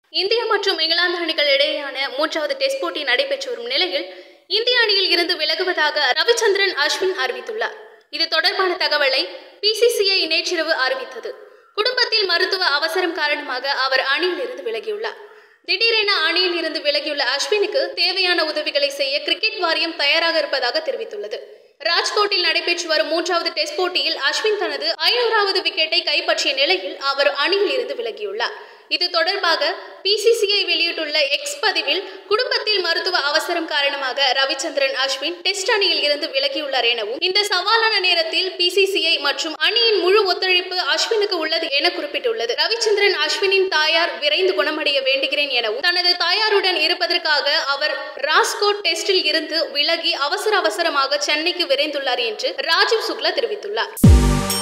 India மற்றும் இங்கிலாந்து அணிகள் இடையேயான 3வது டெஸ்ட் போட்டி நடைபெற்று வரும் நிலையில் இந்திய அணியில் இருந்து விலகுவதாக ரவிச்சந்திரன் அஸ்வின் அறிவித்துள்ளார். இது தொடர்பான தகவலை பிசிசிஐ நேற்றிரவு அறிவித்தது. குடும்பத்தில் மருத்துவ அவசரம் காரணமாக அவர் அணியில் இருந்து விலகியுள்ளார். திடீரென அணியில் இருந்து விலகியுள்ள அஸ்வினுக்கு தேவையான உதவிகளை செய்ய கிரிக்கெட் வாரியம் தயாராக இருப்பதாக தெரிவித்துள்ளது. ராஜ்கோட்டில் நடைபெற்று வரும் 3வது டெஸ்ட் போட்டியில் அஸ்வின் தனது 500வது விக்கெட்டை கைப்பற்றிய நிலையில் அவர் அணியில் இருந்து விலகியுள்ளார். இது தொடர்பாக பிசிசிஐ வெளியிட்டுள்ள எக்ஸ் பதிவில் குடும்பத்தில் மருத்துவ அவசரம் காரணமாக ரவிச்சந்திரன் அஸ்வின் டெஸ்ட் அணியில் இருந்து விலகியுள்ளார் எனவும், இந்த சவாலான நேரத்தில் பிசிசிஐ மற்றும் அணியின் முழு ஒத்துழைப்பு அஸ்வினுக்கு உள்ளது என குறிப்பிட்டுள்ளது. ரவிச்சந்திரன் அஸ்வினின் தாயார் விரைந்து குணமடைய வேண்டுகிறேன் எனவும், தனது தாயாருடன் இருப்பதற்காக அவர் ராஜ்கோட் டெஸ்டில் இருந்து விலகி அவசரமாக சென்னைக்கு விரைந்துள்ளார் என்று ராஜீவ் சுக்லா தெரிவித்துள்ளார்.